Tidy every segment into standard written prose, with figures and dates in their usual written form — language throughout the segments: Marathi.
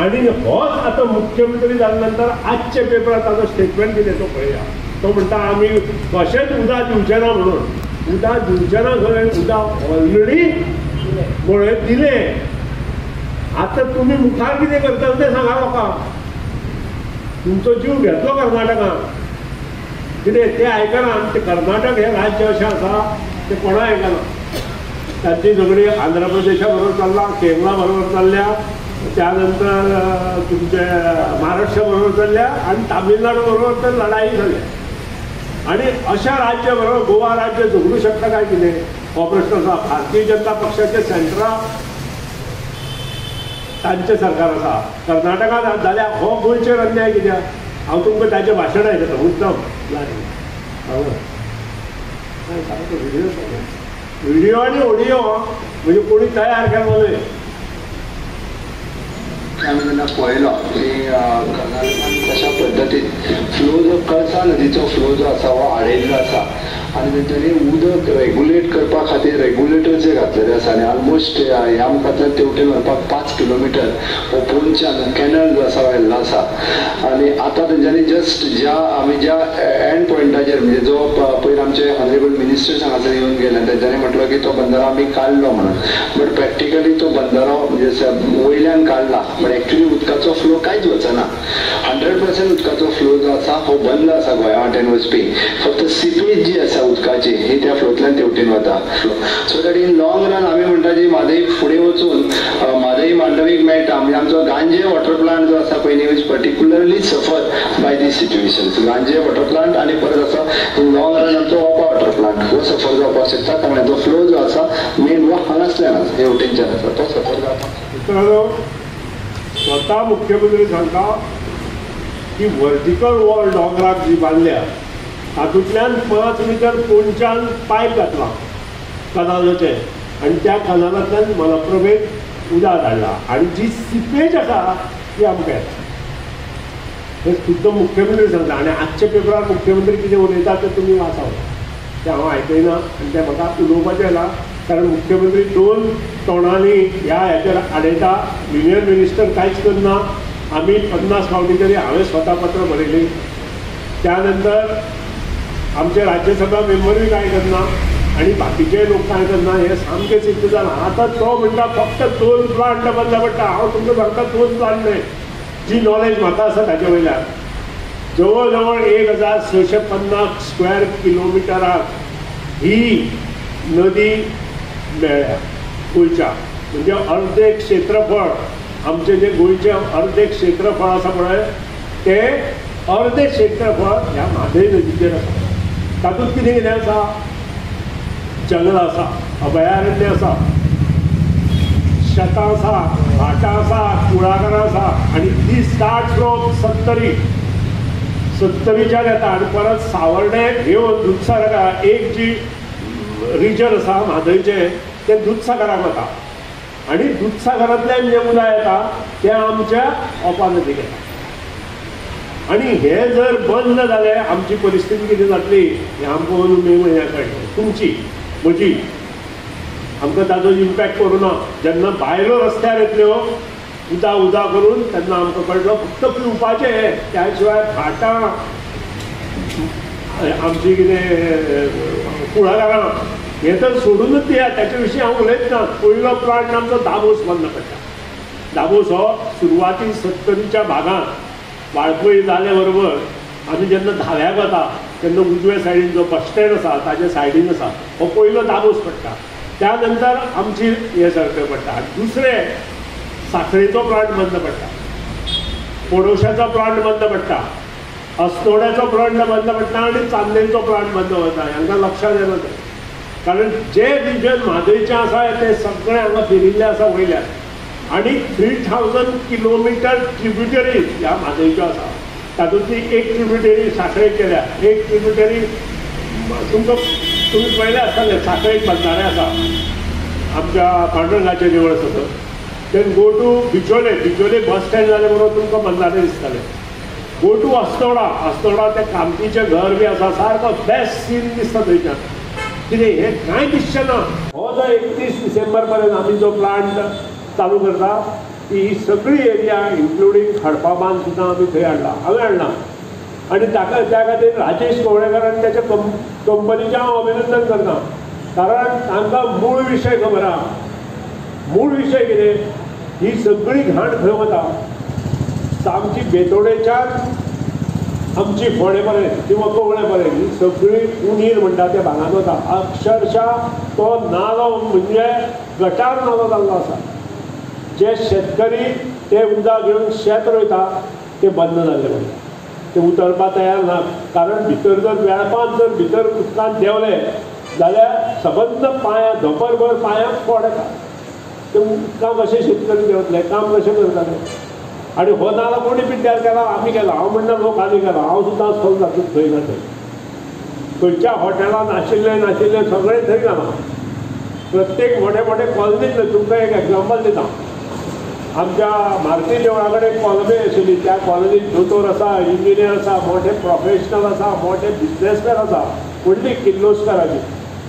आणि होच आता मुख्यमंत्री जाल्यानंतर आजच्या पेपरात ताजो स्टेटमेंट दिले तो पळया. तो म्हणटा आमी कशेंच उदक दिवचे ना म्हणून. उदक दिवचे ना खंय, उदक ऑलरेडी पळय दिले. आता तुम्ही मुखार कितें करता तें सांगा लोकांक. तुमचो जीव घेतलो कर्नाटकान कितें तें आयकना. आनी ते कर्नाटक हे राज्य अशें आसा ते कोणा आयकना. तांची झगडी आंध्र प्रदेशा बरोबर चल्ला, केरळा बरोबर चल्ल्या, त्यानंतर तुमचे महाराष्ट्रा बरोबर चल्ल्या आणि तामिळनाडू बरोबर तर लढाई जाल्या. आणि अशा राज्या बरोबर गोवा राज्य झगडू शकता काय कितें? हो प्रश्न आसा. भारतीय जनता पक्षाचे सेंट्रा तांचे सरकार आसा. कर्नाटकात जाल्यार हो गोंयचेर अन्याय कित्याक? हांव तुमकां ताचें भाशण आयकता उत्तम व्हिडिओ आणि ऑडिओ म्हणजे कोणी तयार केलो न्हय. आम्ही त्यांना पळयलो की कर्नाटकान कशा पद्दतीन फ्लो जो कळसा नदीचो फ्लो जो आसा हो आडयल्लो आसा आणि तेंच्यांनी उदक रेग्युलेट करपा खातीर रेग्युलेटर जे घातलेले आसा आनी ऑलमोस्ट ह्या मुखांतल्यान तेवटेन व्हरपाक 5 किलोमिटर हो पोंच्यान कॅनल जो आसा व्हेल्लो आसा. आणि आता तेंच्यांनी जस्ट आमी ज्या एंड पॉयंटाचेर म्हणजे जो पयर आमचे ऑनरेबल मिनिस्टर हांगासर येवन गेले तेंच्यांनी म्हटलो की तो बंदारो आमी काडलो म्हणून. बट प्रॅक्टिकली तो बंदारो म्हणजे वयल्यान काडला पण एक्चुअली उदकाचो फ्लो कांयच वचना. 100% उदकाचो फ्लो जो आसा हो बंद आसा गोंया वाटेन वचपी. फक्त सिपेज जी आसा उदकाची ही त्या फ्लोतल्यान तेवटेन वता. So that in long run आमी म्हणटा जी म्हादई फुडें वचून म्हादई मांडवीक मेळटा. म्हणजे आमचो गांजे वॉटर प्लांट जो आसा पळय is particularly suffer by these situations. Ganje water plant आणि परत आसा इन लॉंग रन आमचो ओपा वॉटर प्लांट हो सफर जावपाक शकता. कारण तो फ्लो जो आसा मेन वो हांगासल्यान हेवटेनच्यान आसा तो सफर जाता. स्वतः मुख्यमंत्री सांगता की वर्टिकल वॉल डोंगराक जी बांदल्या तातूंतल्यान 5 मीटर पोंच्यान पायप घातला कनालाचे आणि त्या कनालांतल्यान मलप्रभेत उदक धाडला. आणि जी सिपेज आसा ती आमकां येता. हे खुद्द मुख्यमंत्री सांगता. आणि आजच्या पेपरार मुख्यमंत्री कितें उलयता तें तुमी वाचात. तें हांव आयकयना आनी तें म्हाका उलोवपाचें येना. कारण मुख्यमंत्री 2 तोंडांनी ह्या हेचेर आडयता. युनियन मिनिस्टर कांयच करना. आमी 50 फावटी तरी हांवें स्वता पत्र बरयली. त्यानंतर आमचे राज्यसभा मेंबरूय कांय करना आणि बाकीचे लोक कांय करना. हे सामकें सिद्ध जालां. आतां तो म्हणटा फक्त 2 प्लांट बंद पडटा. हांव तुमकां सांगता 2 प्लांट न्हय. जी नॉलेज म्हाका आसा ताचे वयल्यान जवळ जवळ 1650 स्क्वेअर किलोमिटराक ही नदी मेळ्ळ्या गोंयच्या. म्हणजे अर्धे क्षेत्रफळ आमचे जे गोंयचे अर्धे क्षेत्रफळ आसा पळय ते अर्धे क्षेत्रफळ ह्या म्हादय नदीचेर आसा. तातूंत कितें कितें आसा? जंगल आसा, अभयारण्य आसा, शेतां आसा, भाटां आसा, कुळागरां आसा. आणि ती स्टार्ट फ्रॉम 70च्या येता आणि परत सावर्डे घेवन दुधसागराक एक जी रिजन आसा म्हादयचें तें दुधसागराक वता. आणि दुधसागरांतल्यान जें उदक येता तें आमच्या ओपा नदीक येता. आणि हे जर बंद जालें आमची परिस्थिती कितें जातली हें आमकां मे म्हयन्याक कळटलें. तुमची म्हजी आमकां ताजो इम्पॅक्ट करूना. जेन्ना भायलो रस्त्यार येतल्यो उदा करून तेन्ना आमकां कळटलो फक्त पिवपाचें. त्या शिवाय भाटां आमची कितें कुळागरां हें तर सोडूनच दिया. त्याच्या विशीं हांव उलयच ना. पयलो प्लांट आमचो दाबोस बंद पडटा. दाबोस हो सुरवाती 70च्या भागांत वाळपय जाले बरोबर आमी जेन्ना धाव्याक वता तेन्ना उजवे सायडीन जो बस स्टँड आसा ताचे सायडीन आसा हो पयलो दाबोस पडटा. त्या नंतर आमची हे सर्कल पडटा. दुसरें साखरेचो प्लांट बंद पडटा. पोडोशाचो प्लांट बंद पडटा. अस्नोड्याचो प्लांट बंद पडटा आणि चांदेलचो प्लांट बंद वता. हांकां लक्षात येना तें. कारण जे रिजन म्हादयचें आसा ते सगळे हांगा फिरिल्ले आसा वयल्यान. आणि 3000 किलोमिटर ट्रिब्युटरीज ह्या म्हादयच्यो आसा. तातूंतली एक ट्रिब्युटरी साखळेक केल्या. एक ट्रिब्युटरी तुम्ही पळयलें आसतलें साखळेक बंधारे आसा आमच्या पांडुरंगाचे देवळ आसा थंय. Then go to Bicholim. Bicholim bus stand जाले बरोबर तुमकां बंधारे दिसतले. गो टू अस्नोडा ते कामतीचें घर बी आसा. सारको बेस्ट सीन दिसता थंयच्यान. कितें हें कांय दिसचें ना. हो जो 31 डिसेंबर पर्यंत आमी जो प्लांट चालू करता की ही सगळी एरिया इन्क्लुडींग खडपाबांद सुद्दां आमी थंय हाडला, हांवें हाडला. आनी त्या खातीर राजेश कवळेकरान त्याच्या कंपनीचें हांव अभिनंदन करता. कारण तांकां मूळ विशय खबर आहा. मूळ विशय कितें, ही सगळी घाण खंय वता, आमची बेतोडेच्यान आमची फोंडे पर्यंत किंवा कवळे पर्यंत ही सगळी उणीर म्हणटा त्या भागांत वता. अक्षरशा तो नालो म्हणजे गटार नालो जाल्लो आसा. जे शेतकरी ते उदक घेवन शेत रोयता ते बंद जाल्ले म्हणटा, ते उतरपा तयार ना. कारण भितर जर वेळपान जर भितर उदकांत देंवले जाल्यार सबंद पांयां धोपरभर पांयांक फोड येता. ते उदकांत कशें शेतकरी देंवतले, काम कशें करताले. आनी हो नालो कोणी पिड्ड्यार केला, आमी केला. हांव म्हणटा लोक आनी केला, हांव सुद्दां स्थल जातूंत थंय ना थंय. खंयच्या हॉटेलांत नाशिल्ले सगळे थंय घाला. प्रत्येक मोठे मोठे कॉलनींत. तुमकां एक एग्जाम्पल दिता. आमच्या मारुती देवळा कडेन कॉलनी आशिल्ली. त्या कॉलनींत दोतोर आसा, इंजिनियर आसा, मोठे प्रोफेशनल आसा, मोठे बिजनेसमॅन आसा. व्हडली किर्लोस्कराची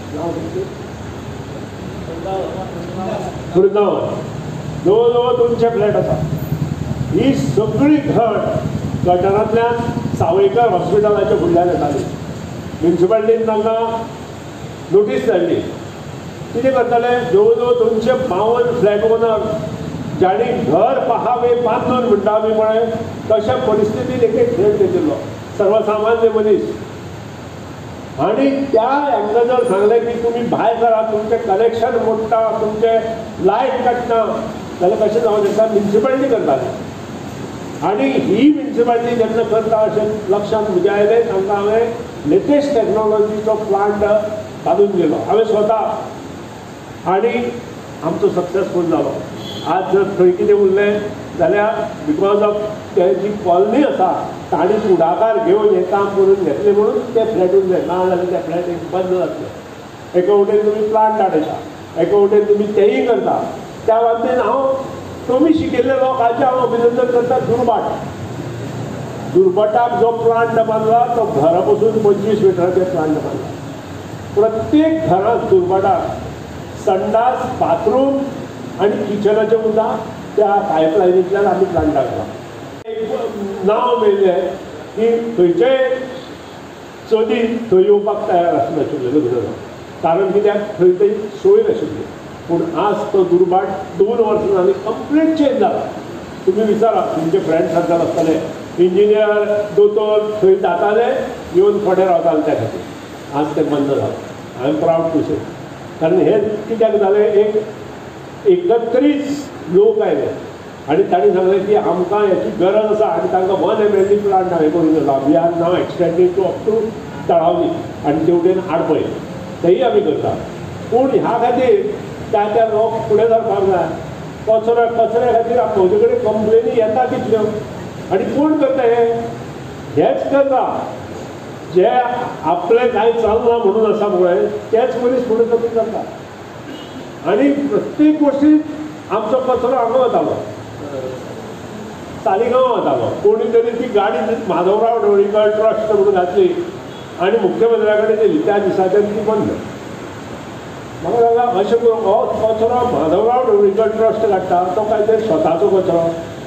वृंदावन जवळ जवळ 200 फ्लॅट आसा. ही सगळी घट गटारांतल्यान सावयकर हॉस्पिटलाच्या फुडल्यान येताली. म्युन्सिपाल्टीन तांकां नोटीस धाडली. कितें करताले, जवळ जवळ 252 फ्लॅट ओनर ज्यांनी घर पहावे बांदून म्हणटा आमी म्हळें, तशा परिस्थितीन एक फ्लॅट घेतिल्लो सर्वसामान्य मनीस. आनी त्या हांकां जर सांगलें की तुमी भायर करा, तुमचें कलेक्शन मोडटा, तुमचें लायट काडटा, जाल्यार कशें जावं शकता. म्युन्सिपाल्टी करताली. आनी ही म्युन्सिपाल्टी जेन्ना करता अशें लक्षांत म्हज्या आयलें. तांकां हांवें लेटेस्ट टॅक्नोलॉजीचो प्लांट घालून दिलो हांवें स्वता. आनी आमचो सक्सेसफूल जालो. आज जर थंय कितें उरलें जाल्यार बिकॉज ऑफ ते जी कॉलनी आसा तांणी फुडाकार घेवन हें काम करून घेतलें म्हणून ते फ्लॅट उरले. ना जाल्यार ते फ्लॅट बंद जातले. एका वटेन तुमी प्लांट हाडयता, एका वटेन तुमी तेंय करता. त्या बाबतींत हांव कमी शिकिल्ले लोकांचें हांव अभिनंदन करता. दुर्बटाक जो प्लांट बांदला तो घरा पसून 25 मिटराचे प्लांट बांदला. प्रत्येक घरांत दुर्बटाक संडास, बाथरूम आनी किचनाचें उदक त्या पायपलायनींतल्यान आमी प्लांटाक घाला. नांव मेळ्ळें की खंयचेय चली थंय येवपाक तयार आसनाशिल्ले लग्नाक. कारण कित्याक थंय थंय सोय नाशिल्ली. पूण आज तो दुर्बाट 2 वर्सां जालीं कंप्लीट चेंज जाला. तुमी विचारा तुमचे फ्रेंड सर्कल आसतले, इंजिनियर दोतोर थंय जाताले, येवन फडे रावताले त्या खातीर. आज तें बंद जालां. I am proud to say. कारण हे कित्याक जालें, एक 31 लोक आयले आनी तांणी सांगलें की आमकां हेची गरज आसा. आनी तांकां 1 MLD प्लांट हांवें करून दिला. We are now extending to up to Talavali आनी तेवटेन आडपय. तेंय आमी करता. पूण ह्या खातीर त्या लोक फुडें सरपाक जाय. कचऱ्या खातीर म्हजे कडेन कंप्लेनी येता कितल्यो. आनी कोण करता हेच करता जे आपलें कांय चलना म्हणून आसा पळय तेच मनीस फुडें कमी करता. आनी प्रत्येक गोश्टींत आमचो कचरो हांगा वतालो, तालिगांव वतालो. कोणी तरी ती गाडी माधवराव ढवळीकर ट्रस्ट म्हणून घातली आनी मुख्यमंत्र्या कडेन दिली. त्या दिसाच्यान ती बंद. म्हाका सांगा अशें करून हो कचरो माधवराव ढवळीकर ट्रस्ट काडटा तो काय तरी स्वताचो कचरो,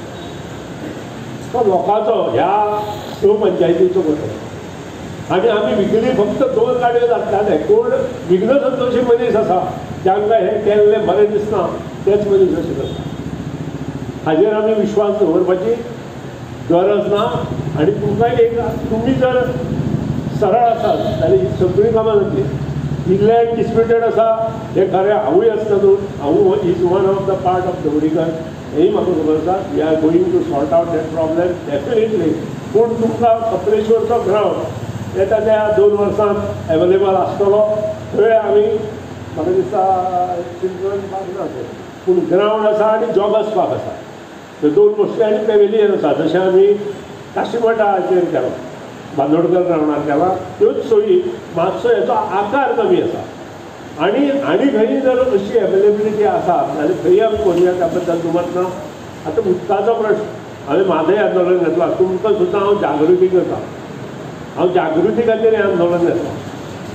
तो लोकांचो ह्या 6 पंचायतीचो कचरो. आनी आमी विकली फक्त 2 गाडयो धाडटाले. कोण विघ्न संतोशी मनीस आसा जांकां हें केल्लें बरें दिसना तेच मनीस अशें करता. हाजेर आमी विश्वास दवरपाची गरज ना. आनी तुमकां एक तुमी जर सरळ आसात जाल्यार ही सगळीं कामां जातली. इल्लें डिस्प्युटेड आसा हें खरें हांवूय आसता न्हू. हांवू is one of the part of Dhavalikar. हेंय म्हाका खबर आसा. We are going to sort out that problem definitely. पूण तुमकां कपलेश्वरचो ग्रावंड येता त्या 2 वर्सांत एवेलेबल आसतलो. थंय आमी म्हाका दिसता चिल्ड्रन पार्क ना थंय, पूण ग्रावंड आसा आनी जॉगर्स पार्क आसा. थंय 2 मस्ती आनी पेविलियन आसा. जशें आमी काशीमठाचेर केला, बांदोडकर ग्रावंडार केला, त्योच सोयी. मातसो हेचो आकार कमी आसा. आनी खंय जर अशी एवेलेबिलिटी आसा जाल्यार थंय आमी करुया. त्या बद्दल दुमत ना. आतां उदकाचो प्रश्न हांवें म्हाजंय आंदोलन घेतलां. तुमकां सुद्दां हांव जागृती करता. हांव जागृती खातीर हें आंदोलन घेतलां.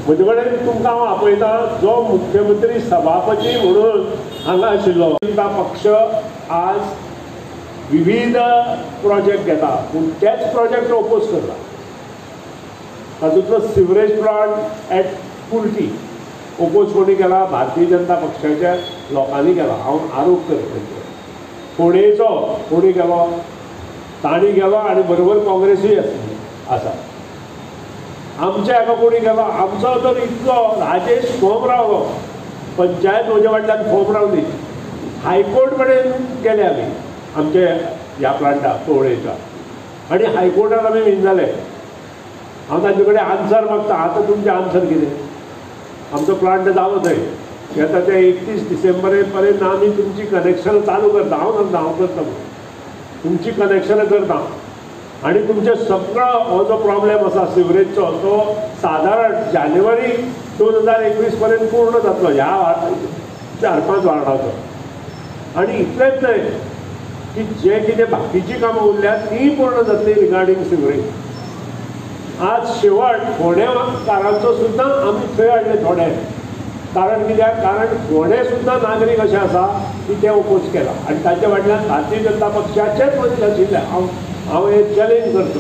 म्हजे कडेन तुमकां हांव आपयता जो मुख्यमंत्री सभापती म्हणून हांगा आशिल्लो जनता पक्ष आज विविध प्रोजेक्ट घेता पूण तेच प्रोजेक्ट ओपोज करता. तातूंतलो sewerage plant at Kurti oppose कोणी केला? भारतीय जनता पक्षाच्या लोकांनी केला. हांव आरोप करता. फोंडेचो कोणी केलो? तांणी केलो आनी बरोबर काँग्रेसूय आसा. आमच्या हाका कोणी केलो? आमचो तर इतलो राजेश फॉर्म रावलो, पंचायत म्हज्या फाटल्यान फॉर्म रावली, हायकोर्ट कडेन गेले आमी आमचे ह्या प्लांटाक फोंडेच्या, आनी हायकोर्टान आमी विन जाले. हांव ताजे कडेन आन्सर मागता. आतां तुमचें आन्सर कितें? आमचो प्लांट जालो थंय, येता ते 31 डिसेंबर पर्यंत आमी तुमची कनेक्शन चालू करता. हांव सांगता हांव करता तुमची कनेक्शनां करता आनी तुमचे सगळो हो जो प्रॉब्लेम आसा सिवरेजचो तो सादारण जानेवारी 2021 पर्यंत पूर्ण जातलो ह्या 4-5 वार्डाचो. आनी इतलेंच न्हय की जे कितें बाकीचीं कामां उरल्यात तीं पूर्ण जातली रिगार्डींग सिवरेज. आज शेवट फोंडेकारांचो सुद्दां आमी थंय हाडले थोडे. कारण कित्याक? कारण फोंडे सुद्दां नागरीक अशें आसा की ते ओपोज केला आनी ताचे फाटल्यान भारतीय जनता पक्षाचेच मनीस आशिल्ले. हांव हे चॅलेंज करता.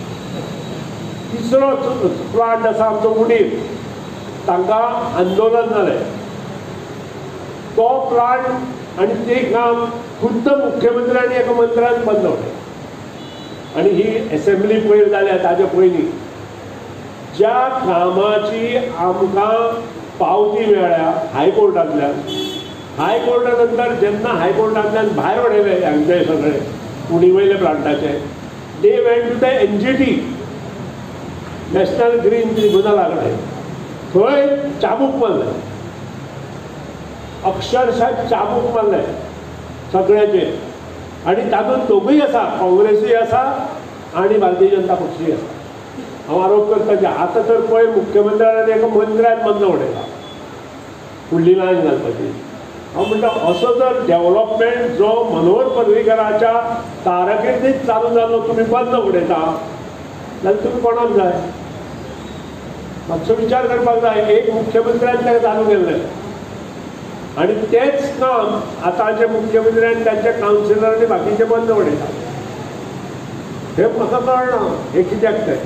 तिसरो प्लांट आसा आमचो उडीर, तांकां आंदोलन जालें. तो प्लांट आनी ते काम खुद्द मुख्यमंत्र्यान एका मंत्र्यान बंद दवरले. आनी ही एसेंब्ली पयर जाल्या ताचे पयलीं ज्या कामाची आमकां पावती मेळ्ळ्या हायकोर्टांतल्यान, हायकोर्टा नंतर जेन्ना हायकोर्टांतल्यान भायर उडयले हांचे सगळे उणी वयले प्लांटाचे, they went to the NGT national green ट्रिब्युनला कडेन. थंय चाबूक मारले, अक्षरशः चाबूक मारले सगळ्याचेर. आनी तातूंत दोगूय आसा, काँग्रेसूय आसा आनी भारतीय जनता पक्षूय आसा. हांव आरोप करता की आतां तर पळय मुख्यमंत्र्यान एका मंत्र्यान बंद उडयला फुडली लायन घालपाची. हांव म्हणटा असो जर डेव्हलपमेंट जो मनोहर पर्रीकराच्या कारकिर्दीत चालू जालो तुमी बंद उडयता जाल्यार तुमी कोणाक जाय? मातसो विचार करपाक जाय. एक मुख्यमंत्र्यान तें चालू केल्लें आनी तेंच काम आतांचे मुख्यमंत्र्यान तांच्या कावन्सिलरांनी बाकीचे बंद उडयता. हें म्हाका कळना हें कित्याक तें.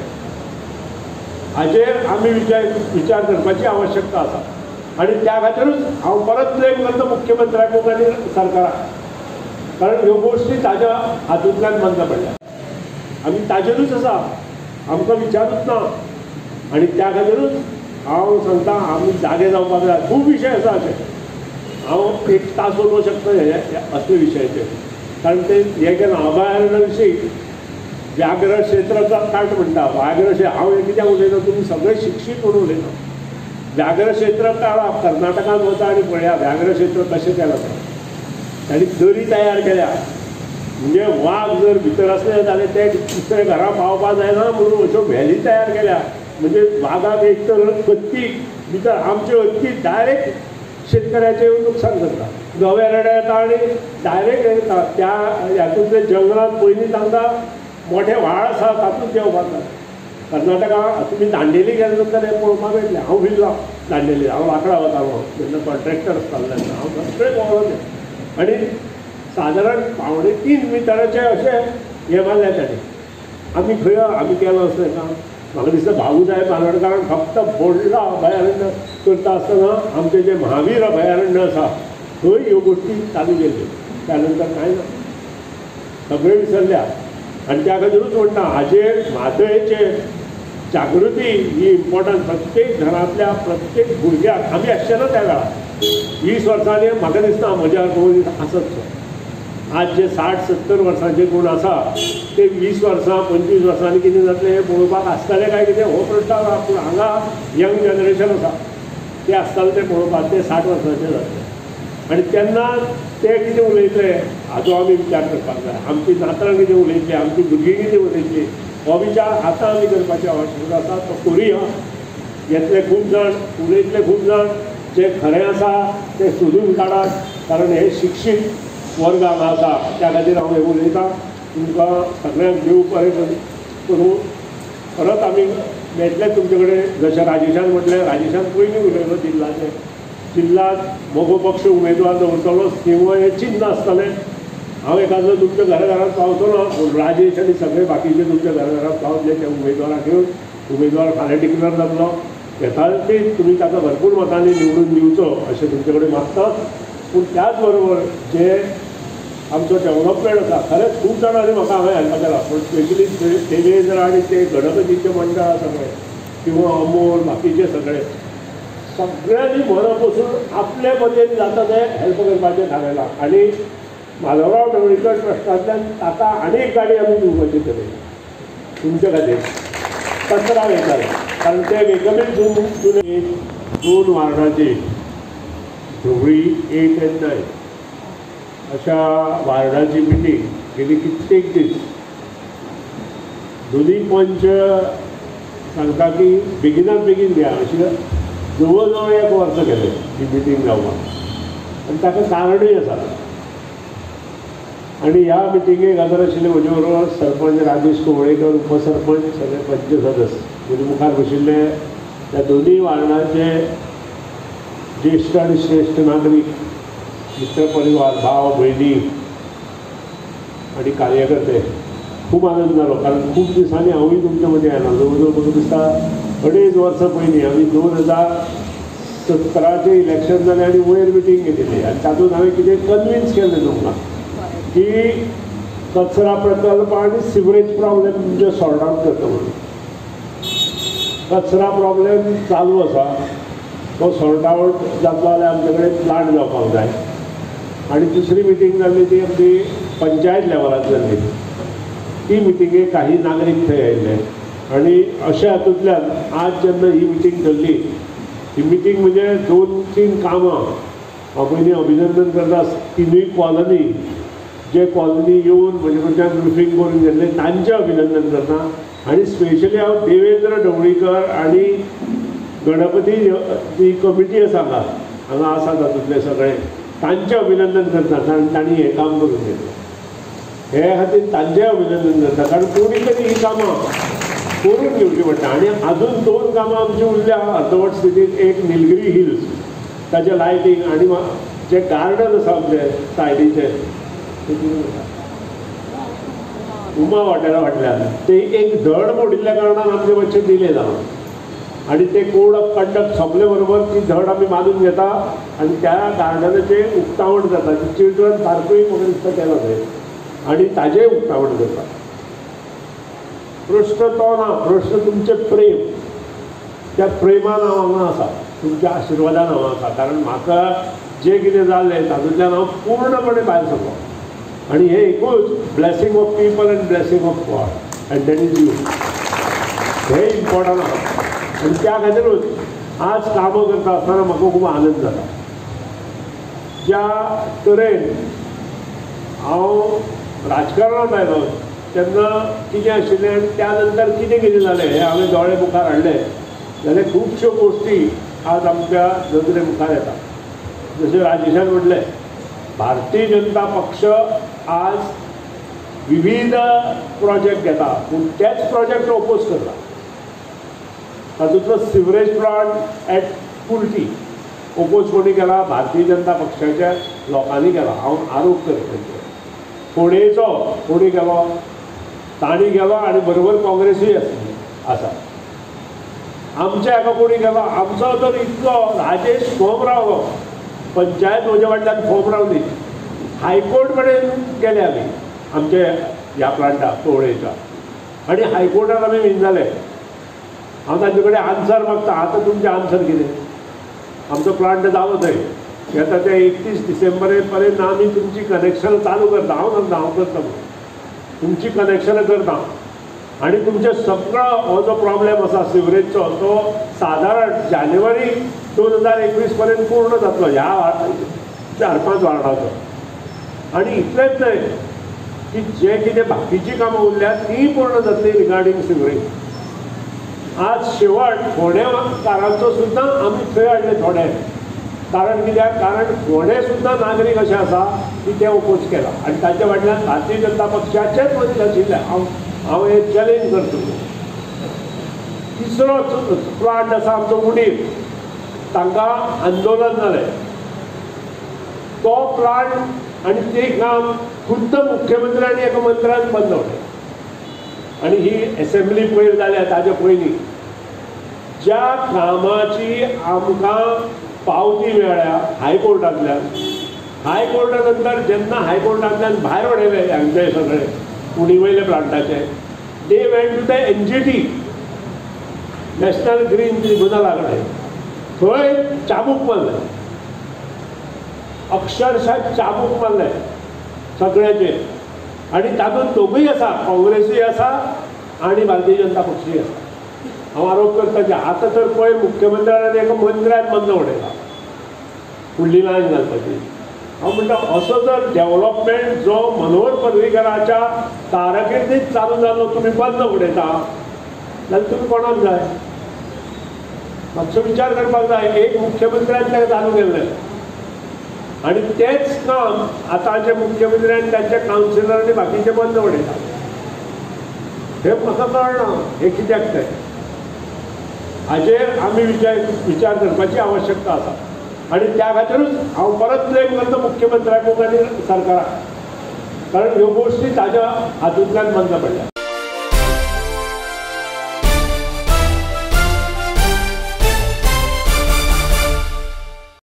हाजेर आमी विचार करपाची आवश्यकता आसा. आनी त्या खातीरूच हांव परत ब्लेम करता मुख्यमंत्र्याक आनी सरकाराक. कारण ह्यो गोश्टी ताज्या हातूंतल्यान बंद पडल्या. आमी ताजेरूच आसा, आमकां विचारूच ना. आनी त्या खातीरूच हांव सांगता आमी जागे जावपाक जाय. खूब विशय आसा अशे, हांव 1 तास उलोवंक शकता हे असले विशयाचेर. कारण ते हे केलां अभयारण्या विशीं व्याघ्र क्षेत्राचा काट म्हणटा. व्याघ्र हांव हे कित्याक उलयता, तुमी सगळे शिक्षीत म्हणून उलयता. व्याघ्र क्षेत्र काढा, कर्नाटकांत वचा आनी पळया व्याघ्र क्षेत्र कशें केलां तें. तांणी दरी तयार केल्या. म्हणजे वाघ जर भितर असले जाल्यार ते दुसऱ्या घरा पावपाक जायना म्हणून अश्यो व्हॅली तयार केल्या. म्हणजे वाघाक एक तर हत्ती भितर आमच्यो हत्ती डायरेक्ट शेतकऱ्याचें नुकसान करता. गवे रेडे येता आनी डायरेक्ट येता त्या हातूंतले जंगलांत पयलीं तांकां मोठे व्हाळ आसा तातूंत येवपाक जाय. कर्नाटका तुमी दांडेली गेले नंतर हें पळोवपाक मेळटलें. हांव भिल्लो दांडेली, हांव लांकडां वतालो जेन्ना कॉन्ट्रॅक्टर आसतालो तेन्ना हांव सगळें पळोवलो तें. आनी सादारण 2.5 मिटराचें अशें हें मारलें ताणें. आमी खंय आमी केलो अशें ना. म्हाका दिसता भाऊजाय बांदोडकारान फक्त बोडला अभयारण्य करता आसतना आमचें जें महावीर अभयारण्य आसा थंय ह्यो गोश्टी चालू केल्ल्यो. त्या नंतर कांय ना, सगळें विसरल्या. आनी त्या खातीरूच म्हणटा हाजेर म्हादयेचेर जागृती ही इम्पॉर्टंट. प्रत्येक घरांतल्या प्रत्येक भुरग्याक आमी आसचे ना त्या वेळार 20 वर्सांनी म्हाका दिसता म्हज्या मनीस आसतसो. आज जे 60-70 वर्सांचे कोण आसा ते 20 वर्सां 25 वर्सांनी कितें जातलें हें पळोवपाक आसतलें काय कितें हो प्रश्न आसा. पूण हांगा यंग जनरेशन आसा ते आसतलें तें पळोवपाक ते 60 वर्सांचे जातले. आनी तेन्ना ते कितें उलयतले हाचो आमी विचार करपाक जाय. आमची नातरां कितें उलयतली, आमची भुरगीं कितें उलयतली हो विचार आतां आमी करपाची आवश्यकता आसा. तो करुया. येतले खूब जाण, उलयतले खूब जाण, जे खरें आसा तें सोदून काडात. कारण हे शिक्षीत वर्ग हांगा आसा त्या खातीर हांव उलयतां. तुमकां सगळ्यांक देव बरें करूं. परत आमी मेळटले तुमचे कडेन. जशें राजेशान म्हटलें, राजेशान पयलीं उलयलो जिल्ल्याचें. जिल्ल्यांत मोगो पक्ष उमेदवार दवरतलो, किंवा हें चिन्ह आसतलें. हांव एखादो तुमच्या घराघरांत पावतलो, राजेश आनी सगळे बाकीचे तुमच्या घराघरांत पावतले त्या उमेदवाराक घेवन. उमेदवार फाल्यां डिक्लेअर जातलो, येता ती तुमी ताका भरपूर मतांनी निवडून दिवचो अशें तुमचे कडेन मागतात. पूण त्याच बरोबर जे आमचो डेव्हलपमेंट आसा, खरेंच खूब जाणांनी म्हाका हांवें हेल्प केला, पूण स्पेशली देवेंद्र आनी ते गणपतीचे मंडळ सगळे किंवा अमोल बाकीचे सगळ्यांनी मना पसून आपले पद्दतीन जाता ते हेल्प करपाचें थारायलां. आनी माधवराव ढवळीकर ट्रस्टांतल्यान ताका आनी एक गाडी आमी दिवपाची थरयली तुमचे खातीर. कचरा वयताले, कारण ते वेगवेगळे जुने 2 वार्डाचे ढवळी 8 and 9 अशा वार्डाची मिटींग गेली कित्येक दीस. दोनूय पंच सांगता की बेगिनात बेगीन घ्या अशें जवळ जवळ 1 वर्स गेलें ही मिटींग जावपाक. आनी ताका कारणूय आसा. आनी ह्या मिटिंगेक हजर आशिल्ले म्हजे बरोबर सरपंच राजेश कोवळेकर, उपसरपंच, सगळे पंच सदस्य, म्हजे मुखार बशिल्ले त्या दोनूय वार्डाचे ज्येश्ठ आनी श्रेश्ठ नागरीक, मित्र परिवार, भाव भयणी आनी कार्यकर्ते. खूब आनंद जालो, कारण खूब दिसांनी हांवूय तुमचे मदीं आयला. जवळ जवळ म्हाका दिसता 2.5 वर्सां पयलीं आमी 2017चे इलेक्शन जालें आनी वयर मिटींग घेतिल्ली. आनी तातूंत हांवें कितें कन्विन्स केल्लें तुमकां की कचरा प्रकल्प आनी सिवरेज प्रॉब्लेम तुमचे सॉर्ट आवट करता म्हणून. कचरा प्रॉब्लेम चालू आसा, तो सॉर्ट आवट जातलो जाल्यार आमचे कडेन प्लांट जावपाक जाय. आनी दुसरी मिटींग जाल्ली ती आमची पंचायत लेवलार जाल्ली. ती मिटींगेक काही नागरीक थंय आयिल्ले. आनी अशा हातूंतल्यान आज जेन्ना ही मिटींग धरली, ही मिटींग म्हणजे 2-3 कामां हांव पयलीं अभिनंदन करता. 3य कॉलनी, जे कॉलनी येवन म्हजे कडच्यान ब्रिफींग करून घेतले तांचें अभिनंदन करता. आनी स्पेशली हांव देवेंद्र ढवळीकर आनी गणपती जी कमिटी आसा हांगा आसा तातूंतले सगळे, तांचें अभिनंदन करता. कारण तांणी हें काम करून घेतलें. हे खातीर तांचें अभिनंदन करता, कारण कोणी तरी ही कामां करून घेवची पडटा. आनी अजून 2 कामां आमची उरल्या अर्दवट स्थितींत. एक निलगिरी हिल्स, ताचें लायटींग, आनी जे गार्डन आसा आमचें सायडीचें उमा हॉटेला फाटल्यान, ते एक धड मोडिल्ल्या कारणान आमचे मातशें डिले जाला. आनी ते कोड ऑफ कंडक्ट सोंपले बरोबर ती धड आमी बांदून घेता आनी त्या गार्डनाचें उक्तावण जाता. चिल्ड्रन पार्कूय म्हाका दिसता केला थंय, आनी ताजेंय उक्तावण करता. प्रश्न तो ना, प्रश्न तुमचें प्रेम. त्या प्रेमान हांव हांगा आसा, तुमच्या आशिर्वादान हांव आसा. कारण म्हाका जें कितें जाल्लें तातूंतल्यान हांव पूर्णपणे भायर सरलो. आनी हें एकूच blessing of people and blessing of God, and that is you. हें इम्पॉर्टंट आसा. आनी त्या खातीरूच आज कामां करता आसतना म्हाका खूब आनंद जाता. ज्या तरेन हांव राजकारणांत आयलो तेन्ना कितें आशिल्लें आनी त्या नंतर कितें कितें जालें हें हांवें दोळे मुखार हाडलें जाल्यार खुबश्यो गोश्टी आज आमच्या नदरे मुखार येता. जशें राजेशान म्हटलें, भारतीय जनता पक्ष आज विविध प्रोजेक्ट घेता, पूण तेच प्रोजेक्ट ओपोज करता. तातूंतलो sewerage plant at Kurti oppose कोणी केला? भारतीय जनता पक्षाच्या लोकांनी केला. हांव आरोप करता. फोंडेचो कोणी केलो? तांणी केलो, आनी बरोबर काँग्रेसूय आसा. आमच्या हाका कोणी केलो? आमचो तर इतलो राजेश फॉर्म रावलो, पंचायत म्हज्या वाटल्यान फॉर्म रावली. हायकोर्ट कडेन गेले आमी आमचे ह्या प्लांटाक फोंडेच्या, आनी हायकोर्टान आमी विन जाले. हांव तांचे कडेन आन्सर मागता. आतां तुमचें आन्सर कितें? आमचो प्लांट जालो थंय, येता ते 31 डिसेंबर पर्यंत आमी तुमची कनेक्शनां चालू करता. हांव सांगता हांव करता म्हणून तुमची कनेक्शनां करता. आनी तुमचे सगळो हो जो प्रॉब्लेम आसा सिवरेजचो तो सादारण जानेवारी 2021 पर्यंत पूर्ण जातलो ह्या 4-5 वार्डाचो. आनी इतलेंच न्हय की जे कितें बाकीचीं कामां उरल्यात तीं पूर्ण जातली रिगार्डींग सिवरेज. आज शेवट फोंडेकारांचो सुद्दां आमी थंय हाडले थोडे. कारण कित्याक? कारण फोंडे सुद्दां नागरीक अशे आसा की ते ओपोज केला. आनी ताचे फाटल्यान भारतीय जनता पक्षाचेच मनीस आशिल्ले. हांव हें चॅलेंज करता तिसरो प्लांट आसा आमचो उडीर, तांकां आंदोलन जालें. तो प्लांट आनी ते काम खुद्द मुख्यमंत्र्यांनी एका मंत्र्यान बंद दवरले. आनी ही असेंब्ली पयर जाल्या ताच्या पयलीं ज्या कामाची आमकां पावती मेळ्ळ्या हायकोर्टांतल्यान, हायकोर्टा नंतर जेन्ना हायकोर्टांतल्यान भायर उडयले हांचे सगळे उणी वयले प्लांटाचे, they went to the NGT, national green ट्रिब्युनला कडेन. थंय चाबूक मारले, अक्षरशः चाबूक मारले सगळ्याचेर. आनी तातूंत दोगूय आसा, काँग्रेसूय आसा आनी भारतीय जनता पक्षूय आसा. हांव आरोप करता की आतां तर पळय मुख्यमंत्र्यान एका मंत्र्यान बंद उडयला फुडली लायन घालपाची. हांव म्हणटा असो जर डेव्हलपमेंट जो मनोहर पर्रीकराच्या कारकिर्दीत चालू जालो तुमी बंद उडयता जाल्यार तुमी कोणाक जाय? मातसो विचार करपाक जाय. एक मुख्यमंत्र्यान तें चालू केल्लें आनी तेंच काम आतांचे मुख्यमंत्र्यान तांच्या कावन्सिलरांनी बाकीचे बंद उडयता. हे म्हाका कळना हे कित्याक तें. हाचेर आमी विचार करपाची आवश्यकता आसा. आनी त्या खातीरूच हांव परत ब्लेम करता मुख्यमंत्र्याक आनी सरकाराक, कारण ह्यो गोश्टी ताज्या हातूंतल्यान बंद पडल्या.